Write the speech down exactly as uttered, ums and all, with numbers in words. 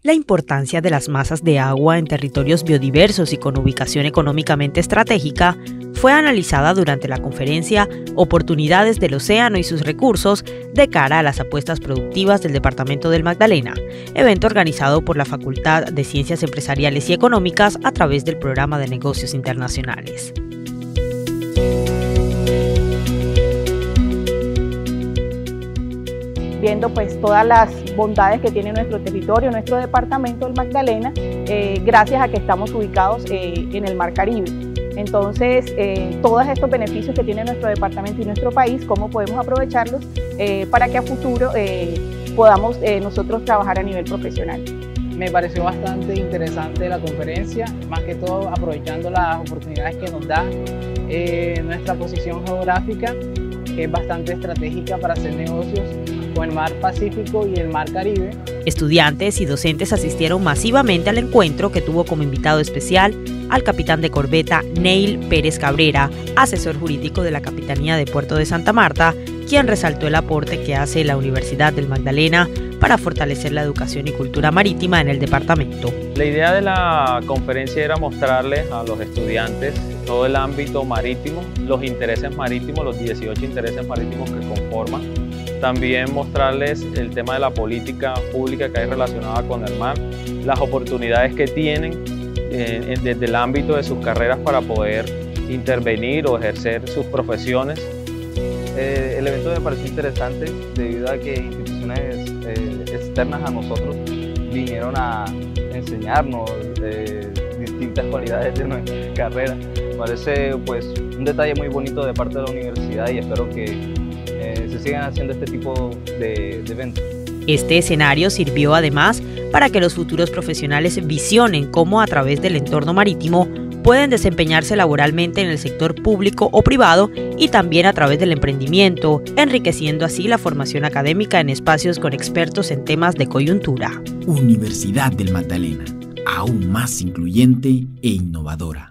La importancia de las masas de agua en territorios biodiversos y con ubicación económicamente estratégica fue analizada durante la conferencia Oportunidades del Océano y sus recursos de cara a las apuestas productivas del Departamento del Magdalena, evento organizado por la Facultad de Ciencias Empresariales y Económicas a través del Programa de Negocios Internacionales. Viendo pues todas las bondades que tiene nuestro territorio, nuestro departamento del Magdalena, eh, gracias a que estamos ubicados eh, en el Mar Caribe. Entonces, eh, todos estos beneficios que tiene nuestro departamento y nuestro país, cómo podemos aprovecharlos eh, para que a futuro eh, podamos eh, nosotros trabajar a nivel profesional. Me pareció bastante interesante la conferencia, más que todo aprovechando las oportunidades que nos da eh, nuestra posición geográfica, que es bastante estratégica para hacer negocios con el Mar Pacífico y el Mar Caribe. Estudiantes y docentes asistieron masivamente al encuentro, que tuvo como invitado especial al capitán de corbeta Neil Pérez Cabrera, asesor jurídico de la Capitanía de Puerto de Santa Marta, quien resaltó el aporte que hace la Universidad del Magdalena para fortalecer la educación y cultura marítima en el departamento. La idea de la conferencia era mostrarles a los estudiantes todo el ámbito marítimo, los intereses marítimos, los dieciocho intereses marítimos que conforman. También mostrarles el tema de la política pública que hay relacionada con el mar, las oportunidades que tienen eh, desde el ámbito de sus carreras para poder intervenir o ejercer sus profesiones. Eh, el evento me pareció interesante debido a que instituciones eh, externas a nosotros vinieron a enseñarnos eh, distintas cualidades de nuestra carrera. Parece pues un detalle muy bonito de parte de la universidad y espero que eh, se sigan haciendo este tipo de, de eventos. Este escenario sirvió además para que los futuros profesionales visionen cómo a través del entorno marítimo pueden desempeñarse laboralmente en el sector público o privado y también a través del emprendimiento, enriqueciendo así la formación académica en espacios con expertos en temas de coyuntura. Universidad del Magdalena, aún más incluyente e innovadora.